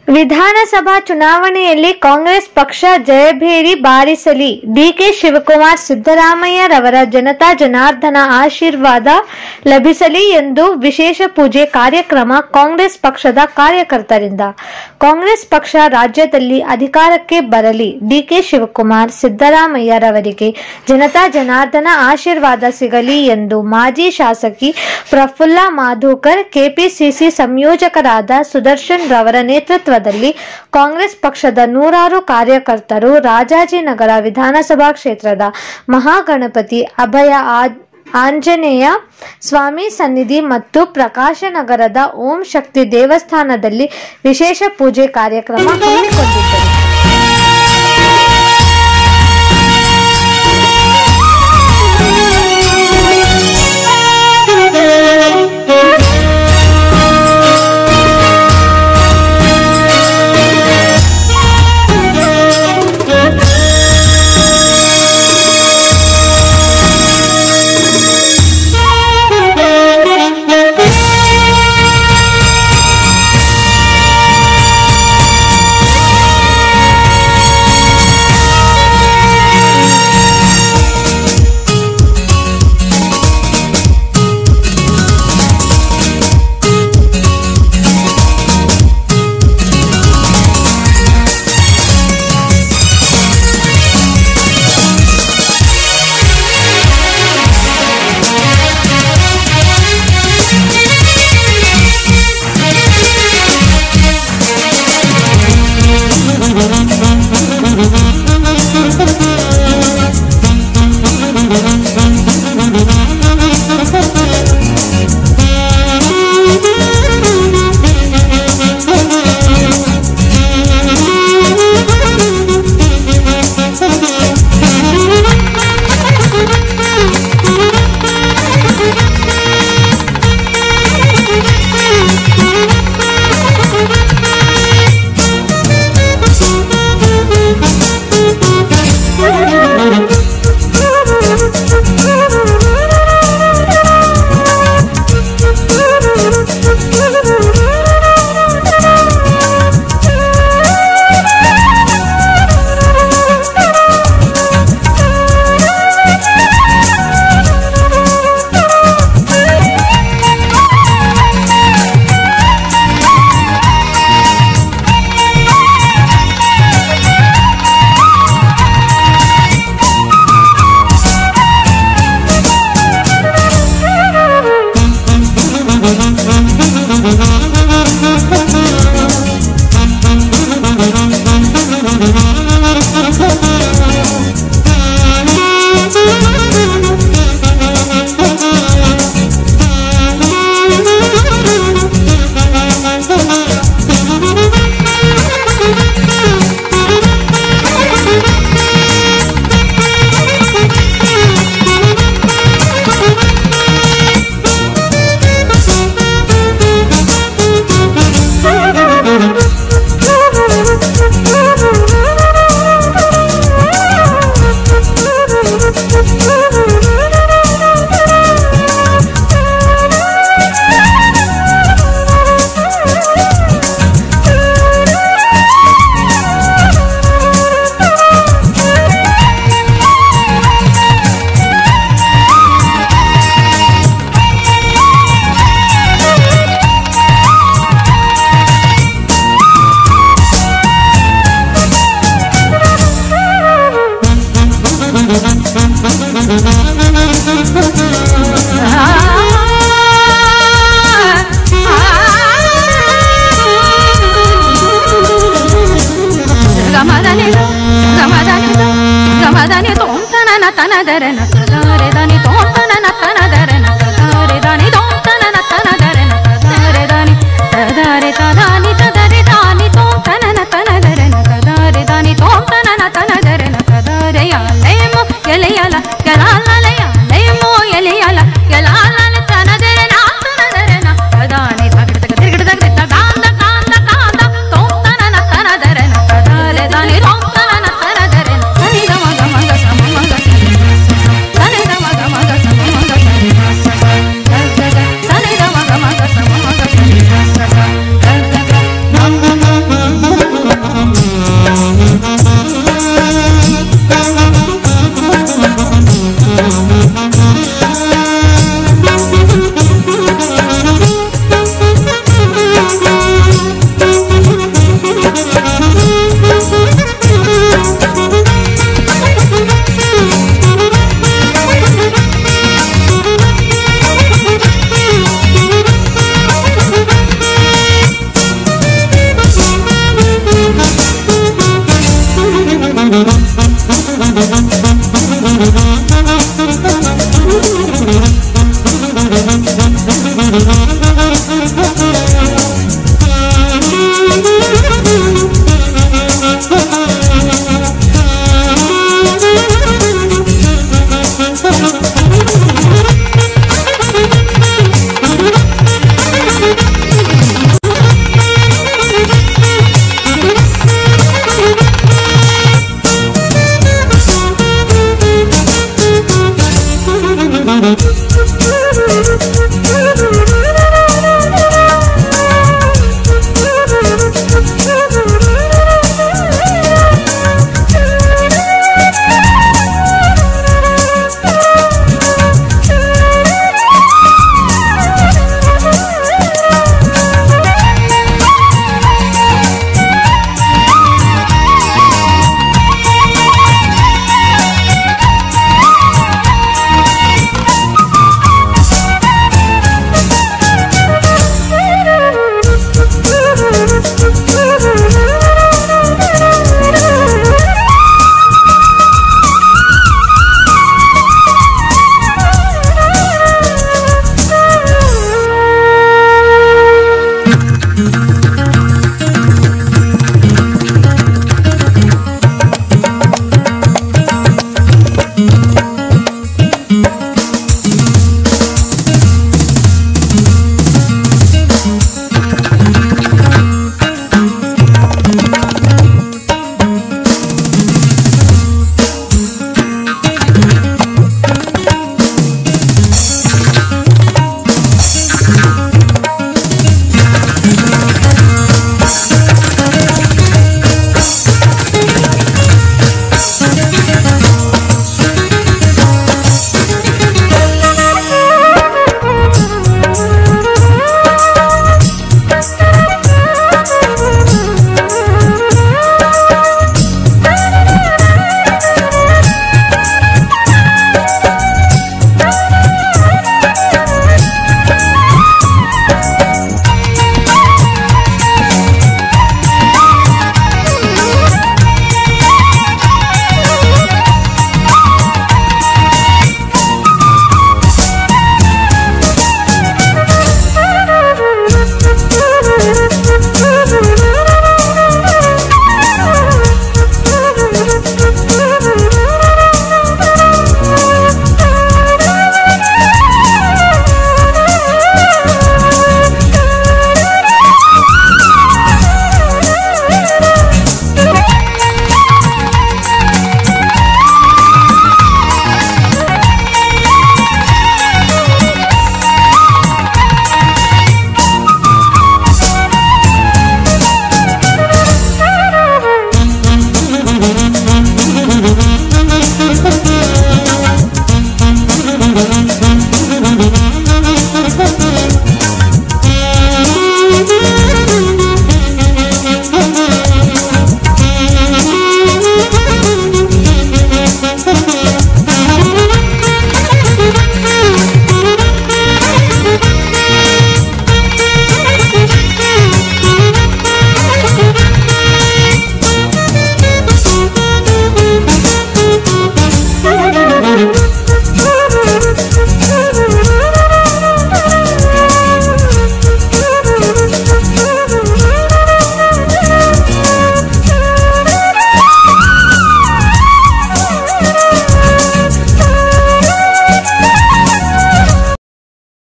ವಿಧಾನಸಭಾ ಚುನಾವಣೆಯಲ್ಲಿ ಕಾಂಗ್ರೆಸ್ ಪಕ್ಷ ಜಯಭೇರಿ ಬಾರಿಸಲಿ. ಡಿಕೆ ಶಿವಕುಮಾರ್, ಸಿದ್ದರಾಮಯ್ಯರವರ ಜನತಾ ಜನಾರ್ದನ ಆಶೀರ್ವಾದ ಲಭಿಸಲಿ ಎಂದು ವಿಶೇಷ ಪೂಜೆ ಕಾರ್ಯಕ್ರಮ ಕಾಂಗ್ರೆಸ್ ಪಕ್ಷದ ಕಾರ್ಯಕರ್ತರಿಂದ. ಕಾಂಗ್ರೆಸ್ ಪಕ್ಷ ರಾಜ್ಯದಲ್ಲಿ ಅಧಿಕಾರಕ್ಕೆ ಬರಲಿ. ಡಿಕೆ ಶಿವಕುಮಾರ್, ಸಿದ್ದರಾಮಯ್ಯರವರಿಗೆ ಜನತಾ ಜನಾರ್ದನ ಆಶೀರ್ವಾದ ಸಿಗಲಿ ಎಂದು ಮಾಜಿ ಶಾಸಕಿ ಪ್ರಫುಲ್ಲಾ ಮಾಧುಕರ್, ಕೆಪಿಸಿಸಿ ಸಂಯೋಜಕರಾದ ಸುದರ್ಶನ್ ರವರ ನೇತೃತ್ವದಲ್ಲಿ ಕಾಂಗ್ರೆಸ್ ಪಕ್ಷದ ನೂರಾರು ಕಾರ್ಯಕರ್ತರು ರಾಜಾಜಿನಗರ ವಿಧಾನಸಭಾ ಕ್ಷೇತ್ರದ ಮಹಾಗಣಪತಿ ಅಭಯ ಆಂಜನೇಯ ಸ್ವಾಮಿ ಸನ್ನಿಧಿ ಮತ್ತು ಪ್ರಕಾಶನಗರದ ಓಂ ಶಕ್ತಿ ದೇವಸ್ಥಾನದಲ್ಲಿ ವಿಶೇಷ ಪೂಜೆ ಕಾರ್ಯಕ್ರಮ ಹಮ್ಮಿಕೊಂಡಿದ್ದರು.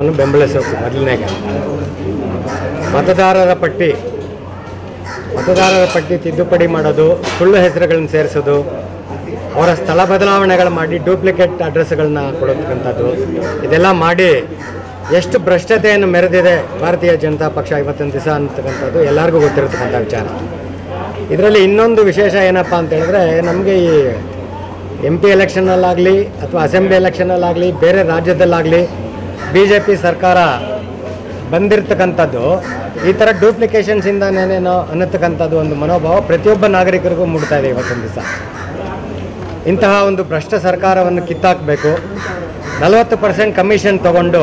ಬೆಂಬಲಿಸಬೇಕು. ಮೊದಲನೇಗೆ ಮತದಾರರ ಪಟ್ಟಿ ತಿದ್ದುಪಡಿ ಮಾಡೋದು, ಸುಳ್ಳು ಹೆಸರುಗಳನ್ನು ಸೇರಿಸೋದು, ಅವರ ಸ್ಥಳ ಬದಲಾವಣೆಗಳು ಮಾಡಿ ಡೂಪ್ಲಿಕೇಟ್ ಅಡ್ರೆಸ್ಗಳನ್ನ ಕೊಡತಕ್ಕಂಥದ್ದು, ಇದೆಲ್ಲ ಮಾಡಿ ಎಷ್ಟು ಭ್ರಷ್ಟತೆಯನ್ನು ಮೆರೆದಿದೆ ಭಾರತೀಯ ಜನತಾ ಪಕ್ಷ ಇವತ್ತಿನ ದಿವಸ ಅಂತಕ್ಕಂಥದ್ದು ಎಲ್ಲರಿಗೂ ಗೊತ್ತಿರತಕ್ಕಂಥ ವಿಚಾರ. ಇದರಲ್ಲಿ ಇನ್ನೊಂದು ವಿಶೇಷ ಏನಪ್ಪ ಅಂತ ಹೇಳಿದ್ರೆ, ನಮಗೆ ಈ MP ಎಲೆಕ್ಷನಲ್ಲಾಗಲಿ ಅಥವಾ ಅಸೆಂಬ್ಲಿ ಎಲೆಕ್ಷನಲ್ಲಾಗಲಿ ಬೇರೆ ರಾಜ್ಯದಲ್ಲಾಗಲಿ BJP ಸರ್ಕಾರ ಬಂದಿರತಕ್ಕಂಥದ್ದು ಈ ಥರ ಡೂಪ್ಲಿಕೇಶನ್ಸಿಂದನೇನೋ ಅನ್ನತಕ್ಕಂಥದ್ದು ಒಂದು ಮನೋಭಾವ ಪ್ರತಿಯೊಬ್ಬ ನಾಗರಿಕರಿಗೂ ಮೂಡ್ತಾ ಇದೆ ಇವತ್ತಿನ ದಿವಸ. ಇಂತಹ ಒಂದು ಭ್ರಷ್ಟ ಸರ್ಕಾರವನ್ನು ಕಿತ್ತಾಕಬೇಕು. 40% ಕಮಿಷನ್ ತಗೊಂಡು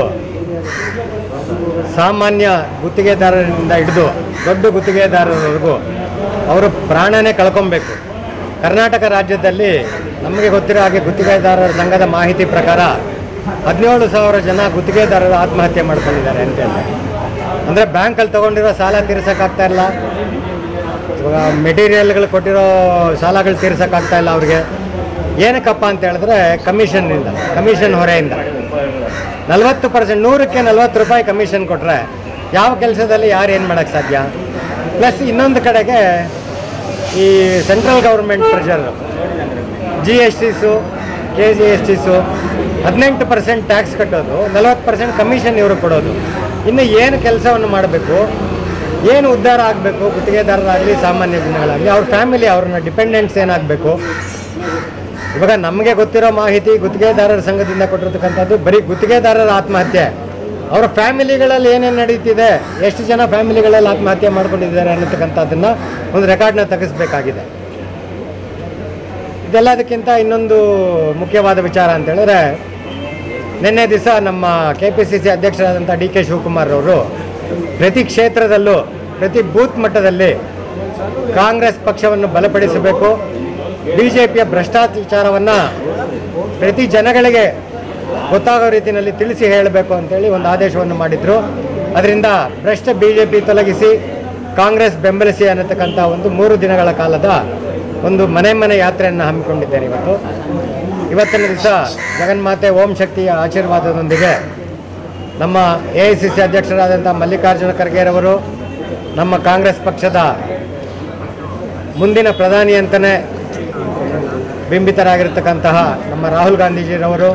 ಸಾಮಾನ್ಯ ಗುತ್ತಿಗೆದಾರರಿಂದ ಹಿಡಿದು ದೊಡ್ಡ ಗುತ್ತಿಗೆದಾರರವರೆಗೂ ಅವರು ಪ್ರಾಣನೇ ಕಳ್ಕೊಬೇಕು. ಕರ್ನಾಟಕ ರಾಜ್ಯದಲ್ಲಿ ನಮಗೆ ಗೊತ್ತಿರೋ ಹಾಗೆ ಗುತ್ತಿಗೆದಾರರ ಸಂಘದ ಮಾಹಿತಿ ಪ್ರಕಾರ 17,000 ಜನ ಗುತ್ತಿಗೆದಾರರು ಆತ್ಮಹತ್ಯೆ ಮಾಡ್ಕೊಂಡಿದ್ದಾರೆ ಅಂತ ಹೇಳಿ. ಅಂದರೆ ಬ್ಯಾಂಕಲ್ಲಿ ತೊಗೊಂಡಿರೋ ಸಾಲ ತೀರ್ಸೋಕ್ಕಾಗ್ತಾ ಇಲ್ಲ, ಮೆಟೀರಿಯಲ್ಗಳು ಕೊಟ್ಟಿರೋ ಸಾಲಗಳು ತೀರ್ಸೋಕ್ಕಾಗ್ತಾ ಇಲ್ಲ ಅವ್ರಿಗೆ. ಏನಕ್ಕಪ್ಪ ಅಂತ ಹೇಳಿದ್ರೆ ಕಮಿಷನ್ ಹೊರೆಯಿಂದ 40%, 100ಕ್ಕೆ 40 ರೂಪಾಯಿ ಕಮಿಷನ್ ಕೊಟ್ಟರೆ ಯಾವ ಕೆಲಸದಲ್ಲಿ ಯಾರು ಏನು ಮಾಡೋಕ್ಕೆ ಸಾಧ್ಯ? ಪ್ಲಸ್ ಇನ್ನೊಂದು ಕಡೆಗೆ ಈ ಸೆಂಟ್ರಲ್ ಗೌರ್ಮೆಂಟ್ ಪ್ರೆಷರ್, GSTಸು KGSTಸು 18% ಟ್ಯಾಕ್ಸ್ ಕಟ್ಟೋದು, 40% ಕಮಿಷನ್ ಇವರು ಕೊಡೋದು. ಇನ್ನು ಏನು ಕೆಲಸವನ್ನು ಮಾಡಬೇಕು, ಏನು ಉದ್ಧಾರ ಆಗಬೇಕು ಗುತ್ತಿಗೆದಾರರಾಗಲಿ ಸಾಮಾನ್ಯ ಜನಗಳಾಗಲಿ, ಅವ್ರ ಫ್ಯಾಮಿಲಿ ಅವ್ರನ್ನ ಡಿಪೆಂಡೆಂಟ್ಸ್ ಏನಾಗಬೇಕು? ಇವಾಗ ನಮಗೆ ಗೊತ್ತಿರೋ ಮಾಹಿತಿ ಗುತ್ತಿಗೆದಾರರ ಸಂಘದಿಂದ ಕೊಟ್ಟಿರ್ತಕ್ಕಂಥದ್ದು ಬರೀ ಗುತ್ತಿಗೆದಾರರ ಆತ್ಮಹತ್ಯೆ. ಅವರ ಫ್ಯಾಮಿಲಿಗಳಲ್ಲಿ ಏನೇನು ನಡೀತಿದೆ, ಎಷ್ಟು ಜನ ಫ್ಯಾಮಿಲಿಗಳಲ್ಲಿ ಆತ್ಮಹತ್ಯೆ ಮಾಡ್ಕೊಂಡಿದ್ದಾರೆ ಅನ್ನತಕ್ಕಂಥದ್ದನ್ನು ಒಂದು ರೆಕಾರ್ಡ್ನ ತೆಗೆಸಬೇಕಾಗಿದೆ. ಇದೆಲ್ಲದಕ್ಕಿಂತ ಇನ್ನೊಂದು ಮುಖ್ಯವಾದ ವಿಚಾರ ಅಂತ ಹೇಳಿದ್ರೆ, ನಿನ್ನೆ ದಿವಸ ನಮ್ಮ KPCC ಅಧ್ಯಕ್ಷರಾದಂಥ DK ಶಿವಕುಮಾರ್ ಅವರು ಪ್ರತಿ ಕ್ಷೇತ್ರದಲ್ಲೂ ಪ್ರತಿ ಬೂತ್ ಮಟ್ಟದಲ್ಲಿ ಕಾಂಗ್ರೆಸ್ ಪಕ್ಷವನ್ನು ಬಲಪಡಿಸಬೇಕು, BJPಯ ಭ್ರಷ್ಟಾಚಾರವನ್ನು ಪ್ರತಿ ಜನಗಳಿಗೆ ಗೊತ್ತಾಗೋ ರೀತಿಯಲ್ಲಿ ತಿಳಿಸಿ ಹೇಳಬೇಕು ಅಂತೇಳಿ ಒಂದು ಆದೇಶವನ್ನು ಮಾಡಿದರು. ಅದರಿಂದ ಭ್ರಷ್ಟ BJP ತೊಲಗಿಸಿ ಕಾಂಗ್ರೆಸ್ ಬೆಂಬಲಿಸಿ ಅನ್ನತಕ್ಕಂಥ ಒಂದು 3 ದಿನಗಳ ಕಾಲದ ಒಂದು ಮನೆ ಯಾತ್ರೆಯನ್ನು ಹಮ್ಮಿಕೊಂಡಿದ್ದೇನೆ. ಇವತ್ತಿನ ದಿವಸ ಜಗನ್ಮಾತೆ ಓಂ ಶಕ್ತಿಯ ಆಶೀರ್ವಾದದೊಂದಿಗೆ ನಮ್ಮ AICC ಅಧ್ಯಕ್ಷರಾದಂಥ ಮಲ್ಲಿಕಾರ್ಜುನ ಖರ್ಗೆರವರು, ನಮ್ಮ ಕಾಂಗ್ರೆಸ್ ಪಕ್ಷದ ಮುಂದಿನ ಪ್ರಧಾನಿ ಅಂತಲೇ ಬಿಂಬಿತರಾಗಿರ್ತಕ್ಕಂತಹ ನಮ್ಮ ರಾಹುಲ್ ಗಾಂಧೀಜಿರವರು,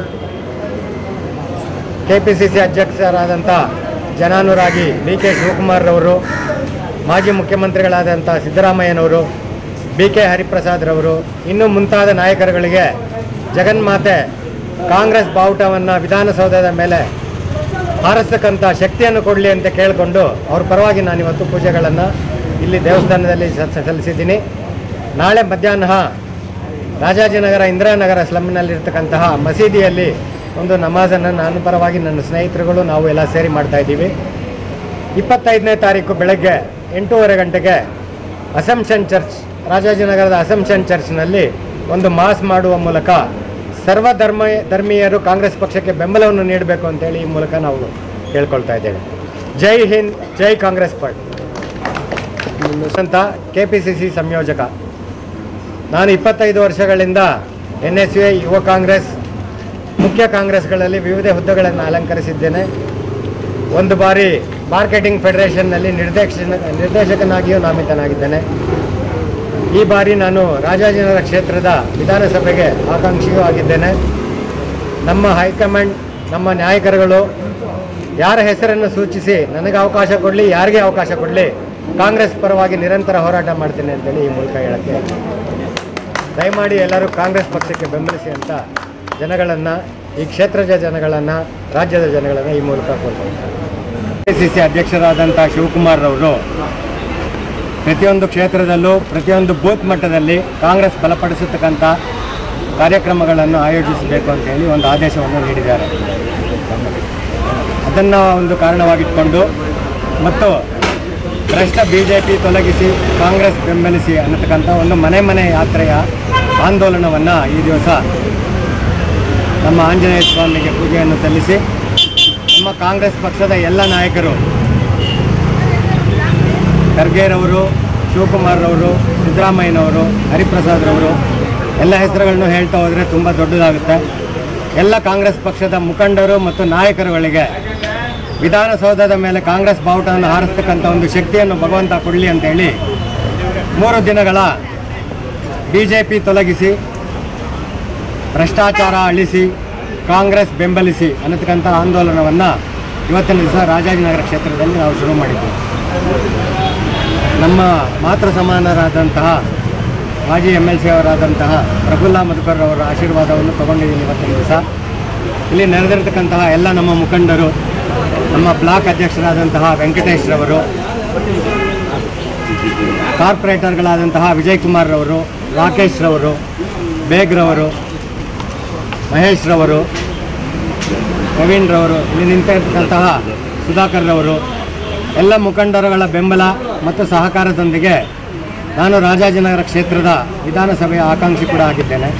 KPCC ಅಧ್ಯಕ್ಷರಾದಂಥ ಜನಾನುರಾಗಿ DK ಶಿವಕುಮಾರ್ರವರು, ಮಾಜಿ ಮುಖ್ಯಮಂತ್ರಿಗಳಾದಂಥ ಸಿದ್ದರಾಮಯ್ಯನವರು, BK ಹರಿಪ್ರಸಾದ್ರವರು, ಇನ್ನೂ ಮುಂತಾದ ನಾಯಕರುಗಳಿಗೆ ಜಗನ್ಮಾತೆ ಕಾಂಗ್ರೆಸ್ ಬಾವುಟವನ್ನು ವಿಧಾನಸೌಧದ ಮೇಲೆ ಹಾರಿಸ್ತಕ್ಕಂಥ ಶಕ್ತಿಯನ್ನು ಕೊಡಲಿ ಅಂತ ಕೇಳಿಕೊಂಡು ಅವ್ರ ಪರವಾಗಿ ನಾನಿವತ್ತು ಪೂಜೆಗಳನ್ನು ಇಲ್ಲಿ ದೇವಸ್ಥಾನದಲ್ಲಿ ಸಲ್ಲಿಸಿದ್ದೀನಿ. ನಾಳೆ ಮಧ್ಯಾಹ್ನ ರಾಜಾಜಿನಗರ ಇಂದಿರಾನಗರ ಸ್ಲಮ್ನಲ್ಲಿರ್ತಕ್ಕಂತಹ ಮಸೀದಿಯಲ್ಲಿ ಒಂದು ನಮಾಜನ್ನು ನಾನು ಪರವಾಗಿ ನನ್ನ ಸ್ನೇಹಿತರುಗಳು ನಾವು ಎಲ್ಲ ಸೇರಿ ಮಾಡ್ತಾಯಿದ್ದೀವಿ. 25ನೇ ತಾರೀಕು ಬೆಳಗ್ಗೆ 8:30 ಗಂಟೆಗೆ ಅಸಂಪ್ಷನ್ ಚರ್ಚ್, ರಾಜಾಜಿನಗರದ ಅಸಂಪ್ಷನ್ ಚರ್ಚ್ನಲ್ಲಿ ಒಂದು ಮಾಸ್ ಮಾಡುವ ಮೂಲಕ ಧರ್ಮೀಯರು ಕಾಂಗ್ರೆಸ್ ಪಕ್ಷಕ್ಕೆ ಬೆಂಬಲವನ್ನು ನೀಡಬೇಕು ಅಂತೇಳಿ ಈ ಮೂಲಕ ನಾವು ಕೇಳ್ಕೊಳ್ತಾ ಇದ್ದೇವೆ. ಜೈ ಹಿಂದ್, ಜೈ ಕಾಂಗ್ರೆಸ್ ಪಾರ್ಟಿ ಅಂತ KPCC ಸಂಯೋಜಕ. ನಾನು 25 ವರ್ಷಗಳಿಂದ NSUA, ಯುವ ಕಾಂಗ್ರೆಸ್, ಮುಖ್ಯ ಕಾಂಗ್ರೆಸ್ಗಳಲ್ಲಿ ವಿವಿಧ ಹುದ್ದೆಗಳನ್ನು ಅಲಂಕರಿಸಿದ್ದೇನೆ. ಒಂದು ಬಾರಿ ಮಾರ್ಕೆಟಿಂಗ್ ಫೆಡರೇಷನ್ನಲ್ಲಿ ನಿರ್ದೇಶಕನಾಗಿಯೂ ನಾಮಿತನಾಗಿದ್ದೇನೆ. ಈ ಬಾರಿ ನಾನು ರಾಜಾಜಿನಗರ ಕ್ಷೇತ್ರದ ವಿಧಾನಸಭೆಗೆ ಆಕಾಂಕ್ಷಿಯೂ ಆಗಿದ್ದೇನೆ. ನಮ್ಮ ಹೈಕಮಾಂಡ್, ನಮ್ಮ ನಾಯಕರುಗಳು ಯಾರ ಹೆಸರನ್ನು ಸೂಚಿಸಿ ನನಗೆ ಅವಕಾಶ ಕೊಡಲಿ, ಯಾರಿಗೆ ಅವಕಾಶ ಕೊಡಲಿ, ಕಾಂಗ್ರೆಸ್ ಪರವಾಗಿ ನಿರಂತರ ಹೋರಾಟ ಮಾಡ್ತೇನೆ ಅಂತೇಳಿ ಈ ಮೂಲಕ ಹೇಳಕ್ಕೆ, ದಯಮಾಡಿ ಎಲ್ಲರೂ ಕಾಂಗ್ರೆಸ್ ಪಕ್ಷಕ್ಕೆ ಬೆಂಬಲಿಸಿ ಅಂತ ಜನಗಳನ್ನು, ಈ ಕ್ಷೇತ್ರದ ಜನಗಳನ್ನು, ರಾಜ್ಯದ ಜನಗಳನ್ನು ಈ ಮೂಲಕ ಕೋರ್ಕೊಳ್ತಾರೆ. KPCC ಅಧ್ಯಕ್ಷರಾದಂಥ ಶಿವಕುಮಾರ್ರವರು ಪ್ರತಿಯೊಂದು ಕ್ಷೇತ್ರದಲ್ಲೂ ಪ್ರತಿಯೊಂದು ಬೂತ್ ಮಟ್ಟದಲ್ಲಿ ಕಾಂಗ್ರೆಸ್ ಬಲಪಡಿಸತಕ್ಕಂಥ ಕಾರ್ಯಕ್ರಮಗಳನ್ನು ಆಯೋಜಿಸಬೇಕು ಅಂತೇಳಿ ಒಂದು ಆದೇಶವನ್ನು ನೀಡಿದ್ದಾರೆ. ಅದನ್ನು ಒಂದು ಕಾರಣವಾಗಿಟ್ಕೊಂಡು ಮತ್ತು ಭ್ರಷ್ಟ BJP ತೊಲಗಿಸಿ ಕಾಂಗ್ರೆಸ್ ಬೆಂಬಲಿಸಿ ಅನ್ನತಕ್ಕಂಥ ಒಂದು ಮನೆ ಯಾತ್ರೆಯ ಆಂದೋಲನವನ್ನು ಈ ದಿವಸ ನಮ್ಮ ಆಂಜನೇಯ ಸ್ವಾಮಿಗೆ ಪೂಜೆಯನ್ನು ಸಲ್ಲಿಸಿ ನಮ್ಮ ಕಾಂಗ್ರೆಸ್ ಪಕ್ಷದ ಎಲ್ಲ ನಾಯಕರು, ಖರ್ಗೆರವರು, ಶಿವಕುಮಾರ್ರವರು, ಸಿದ್ದರಾಮಯ್ಯನವರು, ಹರಿಪ್ರಸಾದ್ರವರು, ಎಲ್ಲ ಹೆಸರುಗಳನ್ನು ಹೇಳ್ತಾ ಹೋದರೆ ತುಂಬ ದೊಡ್ಡದಾಗುತ್ತೆ. ಎಲ್ಲ ಕಾಂಗ್ರೆಸ್ ಪಕ್ಷದ ಮುಖಂಡರು ಮತ್ತು ನಾಯಕರುಗಳಿಗೆ ವಿಧಾನಸೌಧದ ಮೇಲೆ ಕಾಂಗ್ರೆಸ್ ಬಾವುಟವನ್ನು ಹಾರಿಸ್ತಕ್ಕಂಥ ಒಂದು ಶಕ್ತಿಯನ್ನು ಭಗವಂತ ಕೊಡಲಿ ಅಂತೇಳಿ 3 ದಿನಗಳ BJP ತೊಲಗಿಸಿ, ಭ್ರಷ್ಟಾಚಾರ ಅಳಿಸಿ, ಕಾಂಗ್ರೆಸ್ ಬೆಂಬಲಿಸಿ ಅನ್ನತಕ್ಕಂಥ ಆಂದೋಲನವನ್ನು ಇವತ್ತಿನ ದಿವಸ ರಾಜಾಜಿನಗರ ಕ್ಷೇತ್ರದಲ್ಲಿ ನಾವು ಶುರು ಮಾಡಿದ್ದೇವೆ. ನಮ್ಮ ಮಾತೃ ಸಮಾನರಾದಂತಹ ಮಾಜಿ MLC ಅವರಾದಂತಹ ಪ್ರಫುಲ್ಲ ಮಧುಕರ್ ಅವರ ಆಶೀರ್ವಾದವನ್ನು ತಗೊಂಡಿದ್ದೀನಿ. ಇವತ್ತಿನ ದಿವಸ ಇಲ್ಲಿ ನೆರೆದಿರ್ತಕ್ಕಂತಹ ಎಲ್ಲ ನಮ್ಮ ಮುಖಂಡರು, ನಮ್ಮ ಬ್ಲಾಕ್ ಅಧ್ಯಕ್ಷರಾದಂತಹ ವೆಂಕಟೇಶ್ ರವರು, ಕಾರ್ಪೊರೇಟರ್ಗಳಾದಂತಹ ವಿಜಯ್ ಕುಮಾರ್ ರವರು, ರಾಕೇಶ್ ರವರು, ಬೇಗ್ ರವರು, ಮಹೇಶ್ ರವರು, ನವೀನ್ ರವರು, ಇಲ್ಲಿ ನಿಂತಿರ್ತಕ್ಕಂತಹ ಸುಧಾಕರ್ ರವರು, ಎಲ್ಲ ಮುಖಂಡರುಗಳ ಬೆಂಬಲ ಮತ್ತು ಸಹಕಾರದೊಂದಿಗೆ ನಾನು ರಾಜಾಜಿನಗರ ಕ್ಷೇತ್ರದ ವಿಧಾನಸಭೆಯ ಆಕಾಂಕ್ಷಿ ಕೂಡ ಆಗಿದ್ದೇನೆ.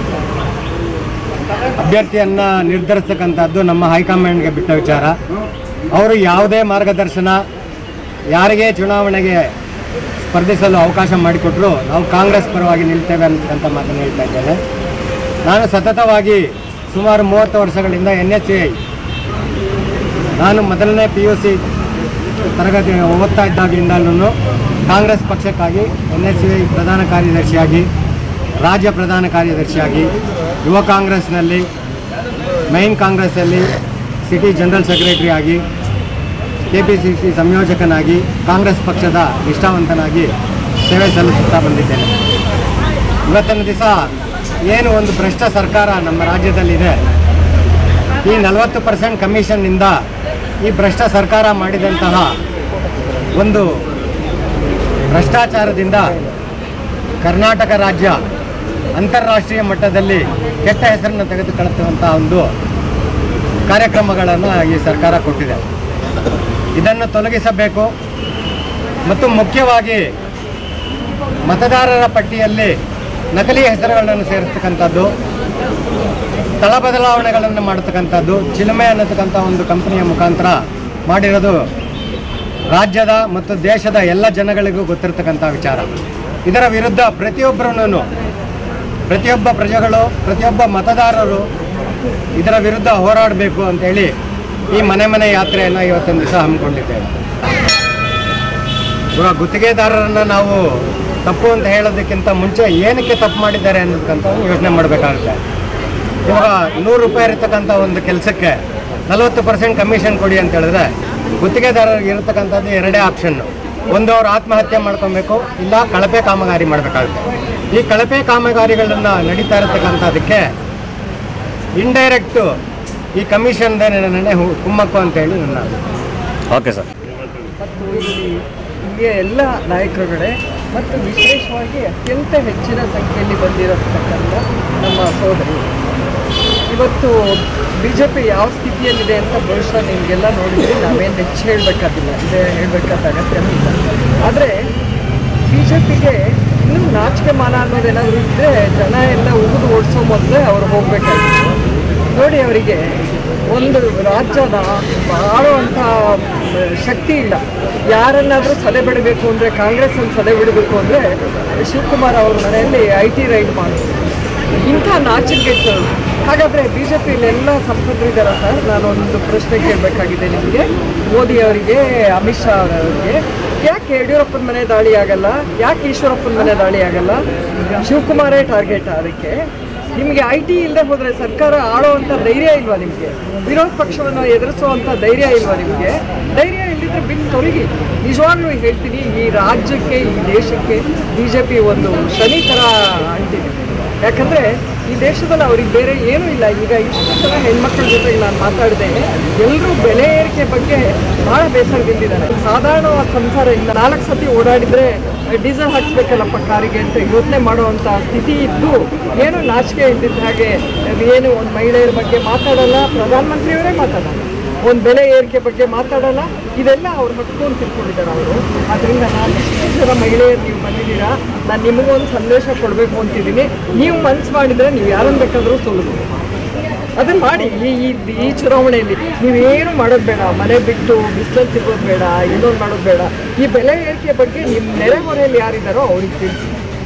ಅಭ್ಯರ್ಥಿಯನ್ನು ನಿರ್ಧರಿಸ್ತಕ್ಕಂಥದ್ದು ನಮ್ಮ ಹೈಕಮಾಂಡ್ಗೆ ಬಿಟ್ಟ ವಿಚಾರ. ಅವರು ಯಾವುದೇ ಮಾರ್ಗದರ್ಶನ, ಯಾರಿಗೆ ಚುನಾವಣೆಗೆ ಸ್ಪರ್ಧಿಸಲು ಅವಕಾಶ ಮಾಡಿಕೊಟ್ರು ನಾವು ಕಾಂಗ್ರೆಸ್ ಪರವಾಗಿ ನಿಲ್ತೇವೆ ಅಂತಕ್ಕಂಥ ಮಾತನ್ನು ಹೇಳ್ತಾ ಇದ್ದೇನೆ. ನಾನು ಸತತವಾಗಿ ಸುಮಾರು 30 ವರ್ಷಗಳಿಂದ NSCI, ನಾನು ಮೊದಲನೇ PUC ತರಗತಿ ಓದ್ತಾ ಇದ್ದಾಗಲಿಂದಲೂ ಕಾಂಗ್ರೆಸ್ ಪಕ್ಷಕ್ಕಾಗಿ NSCI ಪ್ರಧಾನ ಕಾರ್ಯದರ್ಶಿಯಾಗಿ, ರಾಜ್ಯ ಪ್ರಧಾನ ಕಾರ್ಯದರ್ಶಿಯಾಗಿ, ಯುವ ಕಾಂಗ್ರೆಸ್ನಲ್ಲಿ, ಮೈನ್ ಕಾಂಗ್ರೆಸ್ಸಲ್ಲಿ ಸಿಟಿ ಜನರಲ್ ಸೆಕ್ರೆಟರಿ ಆಗಿ, KPCC ಸಂಯೋಜಕನಾಗಿ, ಕಾಂಗ್ರೆಸ್ ಪಕ್ಷದ ನಿಷ್ಠಾವಂತನಾಗಿ ಸೇವೆ ಸಲ್ಲಿಸುತ್ತಾ ಬಂದಿದ್ದೇನೆ. ಇವತ್ತಿನ ದಿವಸ ಏನು ಒಂದು ಭ್ರಷ್ಟ ಸರ್ಕಾರ ನಮ್ಮ ರಾಜ್ಯದಲ್ಲಿದೆ, ಈ 40% ಕಮಿಷನ್ನಿಂದ ಈ ಭ್ರಷ್ಟ ಸರ್ಕಾರ ಮಾಡಿದಂತಹ ಒಂದು ಭ್ರಷ್ಟಾಚಾರದಿಂದ ಕರ್ನಾಟಕ ರಾಜ್ಯ ಅಂತಾರಾಷ್ಟ್ರೀಯ ಮಟ್ಟದಲ್ಲಿ ಕೆಟ್ಟ ಹೆಸರನ್ನು ತೆಗೆದುಕೊಳ್ಳುವಂಥ ಒಂದು ಕಾರ್ಯಕ್ರಮಗಳನ್ನು ಈ ಸರ್ಕಾರ ಕೊಟ್ಟಿದೆ. ಇದನ್ನು ತೊಲಗಿಸಬೇಕು ಮತ್ತು ಮುಖ್ಯವಾಗಿ ಮತದಾರರ ಪಟ್ಟಿಯಲ್ಲಿ ನಕಲಿ ಹೆಸರುಗಳನ್ನು ಸೇರಿಸ್ತಕ್ಕಂಥದ್ದು, ಸ್ಥಳ ಬದಲಾವಣೆಗಳನ್ನು ಮಾಡತಕ್ಕಂಥದ್ದು, ಚಿಲುಮೆ ಅನ್ನತಕ್ಕಂಥ ಒಂದು ಕಂಪನಿಯ ಮುಖಾಂತರ ಮಾಡಿರೋದು ರಾಜ್ಯದ ಮತ್ತು ದೇಶದ ಎಲ್ಲ ಜನಗಳಿಗೂ ಗೊತ್ತಿರತಕ್ಕಂಥ ವಿಚಾರ. ಇದರ ವಿರುದ್ಧ ಪ್ರತಿಯೊಬ್ಬ ಪ್ರಜೆಗಳು, ಪ್ರತಿಯೊಬ್ಬ ಮತದಾರರು ಇದರ ವಿರುದ್ಧ ಹೋರಾಡಬೇಕು ಅಂತೇಳಿ ಈ ಮನೆ ಯಾತ್ರೆಯನ್ನು ಇವತ್ತಿನ ದಿವಸ ಹಮ್ಮಿಕೊಂಡಿದ್ದೇವೆ. ಇವಾಗ ಗುತ್ತಿಗೆದಾರರನ್ನು ನಾವು ತಪ್ಪು ಅಂತ ಹೇಳೋದಕ್ಕಿಂತ ಮುಂಚೆ ಏನಕ್ಕೆ ತಪ್ಪು ಮಾಡಿದ್ದಾರೆ ಅನ್ನೋದಕ್ಕಂತ ಯೋಚನೆ ಮಾಡಬೇಕಾಗುತ್ತೆ. ಇವಾಗ 100 ರೂಪಾಯಿ ಇರತಕ್ಕಂಥ ಒಂದು ಕೆಲಸಕ್ಕೆ 40% ಕಮಿಷನ್ ಕೊಡಿ ಅಂತ ಹೇಳಿದ್ರೆ ಗುತ್ತಿಗೆದಾರರಿಗೆ ಇರತಕ್ಕಂಥದ್ದು 2 ಆಪ್ಷನ್ನು. ಒಂದು, ಅವರು ಆತ್ಮಹತ್ಯೆ ಮಾಡ್ಕೊಬೇಕು, ಇಲ್ಲ ಕಳಪೆ ಕಾಮಗಾರಿ ಮಾಡಬೇಕಾಗುತ್ತೆ. ಈ ಕಳಪೆ ಕಾಮಗಾರಿಗಳನ್ನು ನಡೀತಾ ಇರತಕ್ಕಂಥದ್ದಕ್ಕೆ ಇಂಡೈರೆಕ್ಟು ಈ ಕಮಿಷನ್ ಕುಮ್ಮಕ್ಕು ಅಂತೇಳಿ ನನ್ನ. Okay sir. ಮತ್ತು ಇಲ್ಲಿಯ ಎಲ್ಲ ನಾಯಕರುಗಳೇ ಮತ್ತು ವಿಶೇಷವಾಗಿ ಅತ್ಯಂತ ಹೆಚ್ಚಿನ ಸಂಖ್ಯೆಯಲ್ಲಿ ಬಂದಿರತಕ್ಕಂಥ ನಮ್ಮ ಸೋದರಿ, ಇವತ್ತು BJP ಯಾವ ಸ್ಥಿತಿಯಲ್ಲಿದೆ ಅಂತ ಬಹುಶಃ ನಿಮಗೆಲ್ಲ ನೋಡಿದರೆ ನಾವೇನು ಹೆಚ್ಚು ಹೇಳಬೇಕಾದಿಲ್ಲ, ಇದೆ ಹೇಳಬೇಕಾದ ಅಗತ್ಯನೂ ಇಲ್ಲ. ಆದರೆ BJPಗೆ ಇನ್ನೂ ನಾಚಿಕೆ ಮಾನ ಅನ್ನೋದೇನಾದರೂ ಇದ್ದರೆ ಜನ ಎಲ್ಲ ಉಗಿದು ಓಡಿಸೋ ಮೊದಲೇ ಅವ್ರು ಹೋಗಬೇಕಾಗಿತ್ತು. ನೋಡಿ, ಅವರಿಗೆ ಒಂದು ರಾಜ್ಯದ ಆಳುವಂಥ ಶಕ್ತಿ ಇಲ್ಲ. ಯಾರನ್ನಾದರೂ ಸದೆ ಬಿಡಬೇಕು ಅಂದರೆ, ಕಾಂಗ್ರೆಸ್ಸನ್ನು ಸದೆ ಬಿಡಬೇಕು ಅಂದರೆ ಶಿವಕುಮಾರ್ ಅವ್ರ ಮನೆಯಲ್ಲಿ IT ರೈಡ್ ಮಾಡಿದ್ರು. ಇಂಥ ನಾಚಿಕೆಗೆಟ್ಟರು. ಹಾಗಾದರೆ BJPಯಲ್ಲೆಲ್ಲ ಸಂಸದರಿದ್ದಾರ ಸರ್? ನಾನೊಂದು ಪ್ರಶ್ನೆ ಕೇಳಬೇಕಾಗಿದೆ ನಿಮಗೆ. ಮೋದಿ ಅವರಿಗೆ, ಅಮಿತ್ ಶಾ ಅವರಿಗೆ ಯಾಕೆ ಯಡಿಯೂರಪ್ಪನ ಮನೆ ದಾಳಿ ಆಗಲ್ಲ? ಯಾಕೆ ಈಶ್ವರಪ್ಪನ ಮನೆ ದಾಳಿ ಆಗಲ್ಲ? ಶಿವಕುಮಾರೇ ಟಾರ್ಗೆಟ್ ಅದಕ್ಕೆ. ನಿಮಗೆ IT ಇಲ್ಲದೆ ಹೋದರೆ ಸರ್ಕಾರ ಆಳೋವಂಥ ಧೈರ್ಯ ಇಲ್ವಾ ನಿಮಗೆ? ವಿರೋಧ ಪಕ್ಷವನ್ನು ಎದುರಿಸುವಂಥ ಧೈರ್ಯ ಇಲ್ವಾ ನಿಮಗೆ? ಧೈರ್ಯ ಇಲ್ಲದಿದ್ದರೆ ಬಿಟ್ಟು ತೊಲಗಿ. ನಿಜವಾಗ್ಲೂ ಹೇಳ್ತೀನಿ, ಈ ರಾಜ್ಯಕ್ಕೆ, ಈ ದೇಶಕ್ಕೆ BJP ಒಂದು ಶನಿ ಥರ ಅಂಟಿದೆ. ಯಾಕಂದರೆ ಈ ದೇಶದಲ್ಲಿ ಅವ್ರಿಗೆ ಬೇರೆ ಏನೂ ಇಲ್ಲ. ಈಗ ಇಷ್ಟು ಸಲ ಹೆಣ್ಮಕ್ಳ ಜೊತೆಗೆ ನಾನು ಮಾತಾಡಿದೆ, ಎಲ್ಲರೂ ಬೆಲೆ ಏರಿಕೆ ಬಗ್ಗೆ ಭಾಳ ಬೇಸರದಿಂದಿದ್ದಾರೆ. ಸಾಧಾರಣವಾದ ಸಂಸಾರ ಇಲ್ಲ, 4 ಸತಿ ಓಡಾಡಿದರೆ ಡೀಸೆಲ್ ಹಾಕ್ಸ್ಬೇಕಲ್ಲಪ್ಪ ಕಾರಿಗೆ ಅಂತ ಯೋಚನೆ ಮಾಡುವಂಥ ಸ್ಥಿತಿ ಇದ್ದು, ಏನು ನಾಚಿಕೆ ಇದ್ದಿದ್ದ ಹಾಗೆ ಏನು ಒಂದು ಮಹಿಳೆಯರ ಬಗ್ಗೆ ಮಾತಾಡಲ್ಲ, ಪ್ರಧಾನಮಂತ್ರಿಯವರೇ ಮಾತಾಡಲ್ಲ, ಒಂದು ಬೆಲೆ ಏರಿಕೆ ಬಗ್ಗೆ ಮಾತಾಡಲ್ಲ. ಇದೆಲ್ಲ ಅವ್ರು ಹತ್ಕೊಂಡು ತಿಳ್ಕೊಂಡಿದ್ದಾರೆ ಅವರು. ಆದ್ದರಿಂದ ನಾನು ಇಷ್ಟು ಜನ ಮಹಿಳೆಯರು ನೀವು ಬಂದಿದ್ದೀರಾ, ನಾನು ನಿಮಗೊಂದು ಸಂದೇಶ ಕೊಡಬೇಕು ಅಂತಿದ್ದೀನಿ. ನೀವು ಮನಸ್ಸು ಮಾಡಿದರೆ ನೀವು ಯಾರನ್ನು ಬೇಕಾದರೂ ಸೋಲಿಸ್ಬೋದು. ಅದನ್ನು ಮಾಡಿ. ಈ ಚುನಾವಣೆಯಲ್ಲಿ ನೀವೇನು ಮಾಡೋದು ಬೇಡ, ಮನೆ ಬಿಟ್ಟು ಬಿಸಿಲಲ್ಲಿ ತಿರ್ಗೋದು ಬೇಡ, ಇನ್ನೊಂದು ಮಾಡೋದು ಬೇಡ. ಈ ಬೆಲೆ ಏರಿಕೆ ಬಗ್ಗೆ ನಿಮ್ಮ ನೆರೆಹೊರೆಯಲ್ಲಿ ಯಾರಿದ್ದಾರೋ ಅವ್ರಿಗೆ ತಿಳಿಸಿ.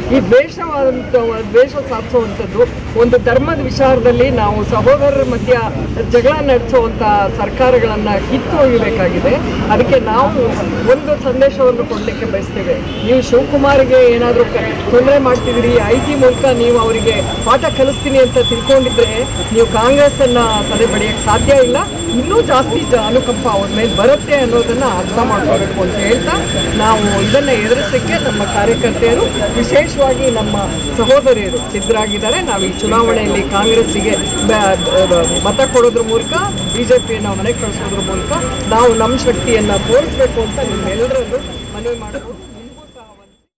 ಈ ದ್ವೇಷ ಸಾಧಿಸುವಂಥದ್ದು, ಒಂದು ಧರ್ಮದ ವಿಚಾರದಲ್ಲಿ ನಾವು ಸಹೋದರರ ಮಧ್ಯ ಜಗಳ ನಡೆಸುವಂಥ ಸರ್ಕಾರಗಳನ್ನು ಕಿತ್ತು ಒಯ್ಯಬೇಕಾಗಿದೆ. ಅದಕ್ಕೆ ನಾವು ಒಂದು ಸಂದೇಶವನ್ನು ಕೊಡಲಿಕ್ಕೆ ಬಯಸ್ತೇವೆ. ನೀವು ಶಿವಕುಮಾರ್ಗೆ ಏನಾದರೂ ತೊಂದರೆ ಮಾಡ್ತಿದ್ದೀರಿ, IT ಮೂಲಕ ನೀವು ಅವರಿಗೆ ಪಾಠ ಕಲಿಸ್ತೀನಿ ಅಂತ ತಿಳ್ಕೊಂಡಿದ್ರೆ ನೀವು ಕಾಂಗ್ರೆಸ್ಸನ್ನು ತಲೆ ಬಡಿಯೋಕ್ಕೆ ಸಾಧ್ಯ ಇಲ್ಲ. ಇನ್ನೂ ಜಾಸ್ತಿ ಅನುಕಂಪ ಅವ್ರ ಮೇಲೆ ಬರುತ್ತೆ ಅನ್ನೋದನ್ನು ಅರ್ಥ ಮಾಡ್ಕೋಬೇಕು ಅಂತ ಹೇಳ್ತಾ, ನಾವು ಇದನ್ನು ಎದುರಿಸೋಕ್ಕೆ ನಮ್ಮ ಕಾರ್ಯಕರ್ತೆಯರು, ವಿಶೇಷವಾಗಿ ನಮ್ಮ ಸಹೋದರಿಯರು ಸಿದ್ಧರಾಗಿದ್ದಾರೆ. ನಾವು ಈ ಚುನಾವಣೆಯಲ್ಲಿ ಕಾಂಗ್ರೆಸ್ಸಿಗೆ ಮತ ಕೊಡೋದ್ರ ಮೂಲಕ, BJPಯನ್ನು ಮನೆಗೆ ಕಳಿಸೋದ್ರ ಮೂಲಕ ನಾವು ನಮ್ಮ ಶಕ್ತಿಯನ್ನು ತೋರಿಸಬೇಕು ಅಂತ ನಿಮ್ಮೆಲ್ಲರಲ್ಲೂ ಮನವಿ ಮಾಡಬಹುದು.